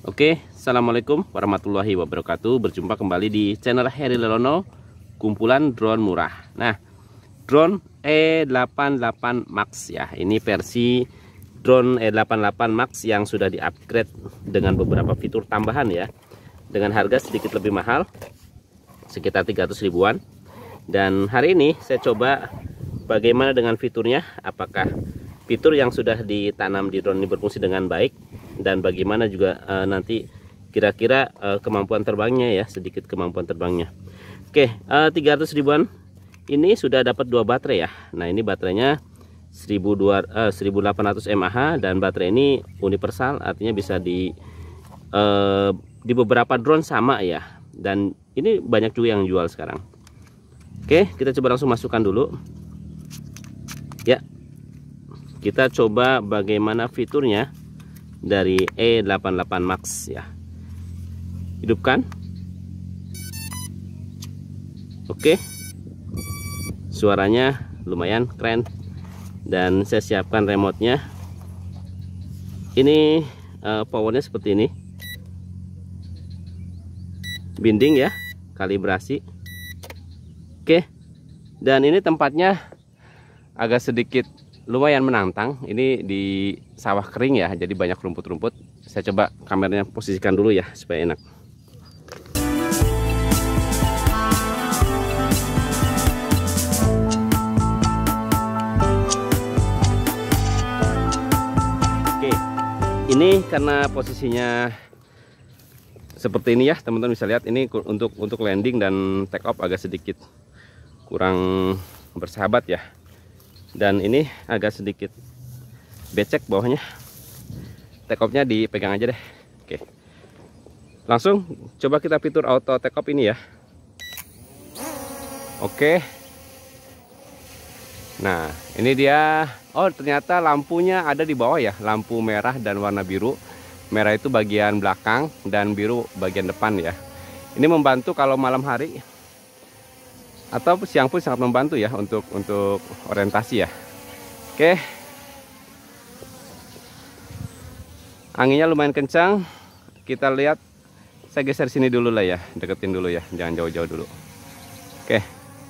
Oke, assalamualaikum warahmatullahi wabarakatuh. Berjumpa kembali di channel Heri Lelono, kumpulan drone murah. Nah, drone E88 Max ya. Ini versi drone E88 Max yang sudah di-upgrade dengan beberapa fitur tambahan ya. Dengan harga sedikit lebih mahal, sekitar 300 ribuan. Dan hari ini saya coba bagaimana dengan fiturnya. Apakah fitur yang sudah ditanam di drone ini berfungsi dengan baik, dan bagaimana juga nanti kira-kira kemampuan terbangnya ya, sedikit kemampuan terbangnya. Oke, 300 ribuan ini sudah dapat 2 baterai ya. Nah, ini baterainya 1800 mAh dan baterai ini universal, artinya bisa di beberapa drone sama ya. Dan ini banyak juga yang jual sekarang. Oke, kita coba langsung masukkan dulu. Ya. Kita coba bagaimana fiturnya dari E88 Max ya. Hidupkan. Oke. Suaranya lumayan keren. Dan saya siapkan remote-nya. Ini powernya seperti ini. Binding ya, kalibrasi. Oke. Dan ini tempatnya agak sedikit lumayan menantang. Ini di sawah kering ya, jadi banyak rumput-rumput. Saya coba kameranya posisikan dulu ya supaya enak. Oke, ini karena posisinya seperti ini ya, teman-teman bisa lihat. Ini untuk landing dan take off agak sedikit kurang bersahabat ya. Dan ini agak sedikit becek bawahnya. Take off-nya dipegang aja deh. Oke. Langsung coba kita fitur auto take off ini ya. Oke. Nah, ini dia. Oh, ternyata lampunya ada di bawah ya. Lampu merah dan warna biru. Merah itu bagian belakang dan biru bagian depan ya. Ini membantu kalau malam hari atau siang pun sangat membantu ya untuk orientasi ya. Oke. Anginnya lumayan kencang. Kita lihat, saya geser sini dulu lah ya, deketin dulu ya, jangan jauh-jauh dulu. Oke.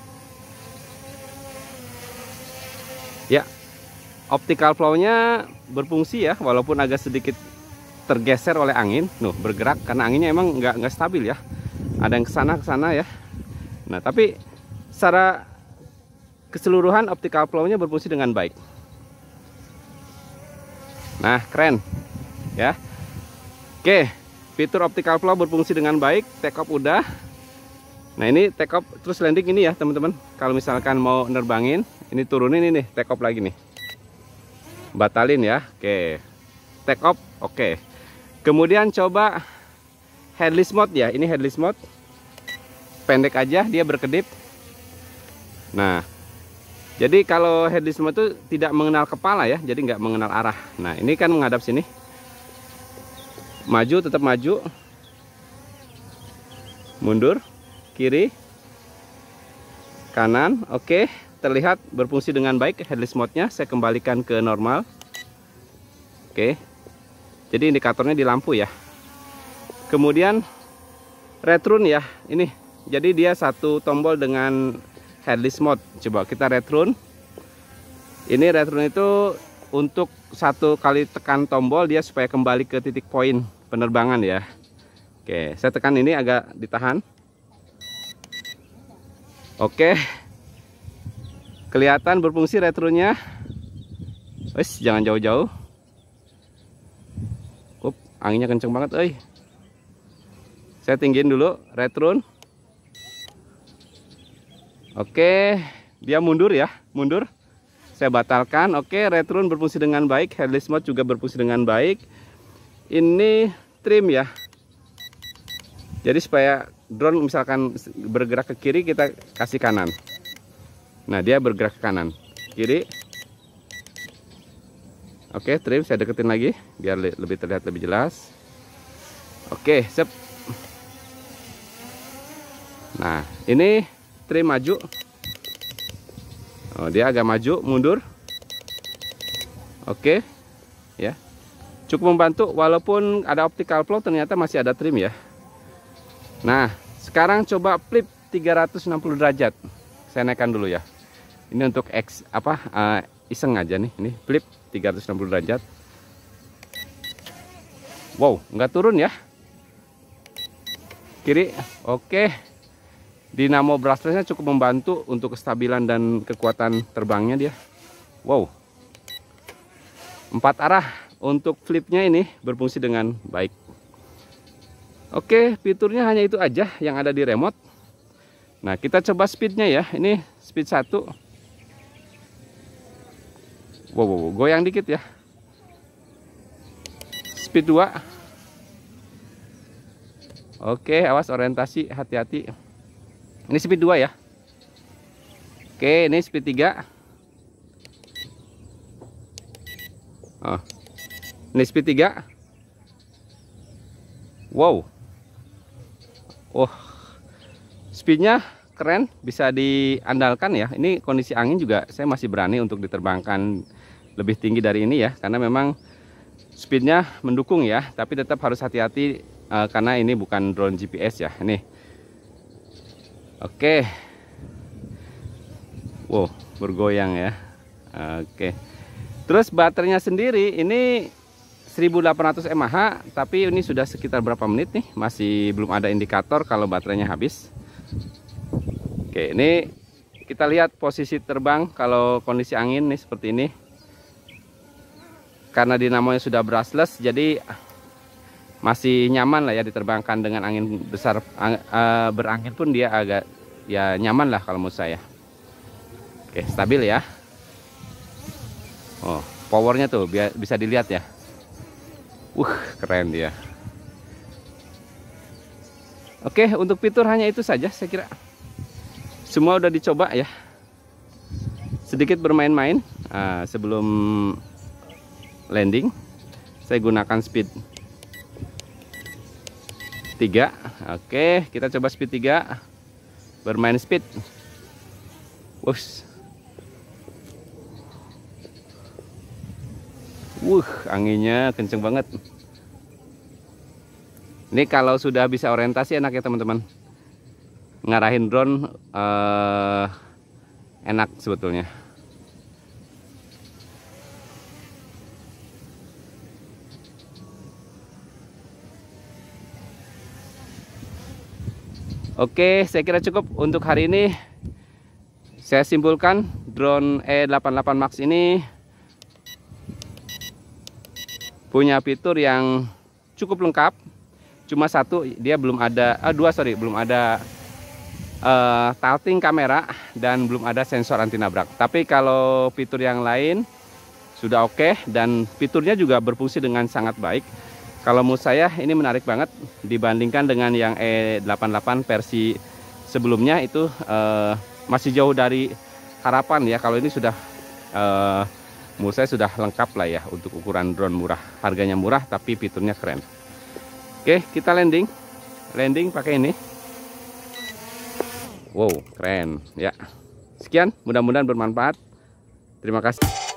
Ya, optical flow-nya berfungsi ya, walaupun agak sedikit tergeser oleh angin. Nuh, bergerak karena anginnya emang nggak stabil ya. Ada yang kesana ya. Nah, tapi secara keseluruhan optical flow-nya berfungsi dengan baik. Nah, keren ya. Oke, fitur optical flow berfungsi dengan baik. Take off udah. Nah, ini take off terus landing ini ya teman-teman. Kalau misalkan mau nerbangin, ini turunin ini, take off lagi nih. Batalin ya. Oke, take off. Oke. Kemudian coba headless mode ya. Ini headless mode. Pendek aja, dia berkedip. Nah, jadi kalau headless mode itu tidak mengenal kepala ya, jadi nggak mengenal arah. Nah, ini kan menghadap sini. Maju, tetap maju. Mundur, kiri, kanan. Oke, terlihat berfungsi dengan baik headless mode-nya. Saya kembalikan ke normal. Oke. Jadi indikatornya di lampu ya. Kemudian return ya, ini. Jadi dia satu tombol dengan headless mode. Coba kita return. Ini return itu untuk satu kali tekan tombol dia supaya kembali ke titik poin penerbangan ya. Oke, saya tekan ini agak ditahan. Oke. Kelihatan berfungsi returnnya. Wes, jangan jauh-jauh. Anginnya kenceng banget, euy. Saya tinggiin dulu return. Oke, dia mundur ya, mundur. Saya batalkan. Oke, return berfungsi dengan baik, headless mode juga berfungsi dengan baik. Ini trim ya. Jadi supaya drone misalkan bergerak ke kiri, kita kasih kanan. Nah, dia bergerak ke kanan, kiri. Oke, trim saya deketin lagi biar lebih terlihat lebih jelas. Oke, sip. Nah, ini trim maju. Oh, dia agak maju, mundur. Oke. Ya. Cukup membantu, walaupun ada optical flow ternyata masih ada trim ya. Nah, sekarang coba flip 360 derajat. Saya naikkan dulu ya. Ini untuk iseng aja nih. Ini flip 360 derajat. Wow, nggak turun ya. Kiri, oke. Dinamo brushlessnya cukup membantu untuk kestabilan dan kekuatan terbangnya dia. Wow. 4 arah untuk flipnya ini berfungsi dengan baik. Oke, fiturnya hanya itu aja yang ada di remote. Nah, kita coba speednya ya. Ini speed 1. Wow, goyang dikit ya. Speed 2. Oke, awas orientasi, hati-hati. Ini speed 2 ya. Oke, ini speed 3. Oh. Ini speed 3. Wow. Oh. Speednya keren, bisa diandalkan ya. Ini kondisi angin juga saya masih berani untuk diterbangkan lebih tinggi dari ini ya, karena memang speednya mendukung ya, tapi tetap harus hati-hati karena ini bukan drone GPS ya. Ini oke. Wow, bergoyang ya. Oke. Terus baterainya sendiri ini 1800 mAh, tapi ini sudah sekitar berapa menit nih, masih belum ada indikator kalau baterainya habis. Oke, ini kita lihat posisi terbang kalau kondisi angin nih seperti ini. Karena dinamonya sudah brushless, jadi masih nyaman lah ya diterbangkan dengan angin besar. Berangin pun dia agak ya nyaman lah kalau menurut saya. Oke, stabil ya. Oh, powernya tuh bisa dilihat ya. Keren dia. Oke, untuk fitur hanya itu saja saya kira. Semua udah dicoba ya. Sedikit bermain-main sebelum landing. Saya gunakan speed 3. Oke, kita coba speed 3. Bermain speed. Anginnya kenceng banget. Ini kalau sudah bisa orientasi enak ya teman-teman. Ngarahin drone enak sebetulnya. Oke, saya kira cukup untuk hari ini. Saya simpulkan drone E88 Max ini punya fitur yang cukup lengkap. Cuma satu, dia belum ada, belum ada tilting kamera dan belum ada sensor anti nabrak. Tapi kalau fitur yang lain sudah oke, dan fiturnya juga berfungsi dengan sangat baik. Kalau menurut saya ini menarik banget dibandingkan dengan yang E88 versi sebelumnya itu masih jauh dari harapan ya. Kalau ini sudah menurut saya sudah lengkap lah ya untuk ukuran drone murah. Harganya murah tapi fiturnya keren. Oke, kita landing pakai ini. Wow, keren ya. Sekian, mudah-mudahan bermanfaat. Terima kasih.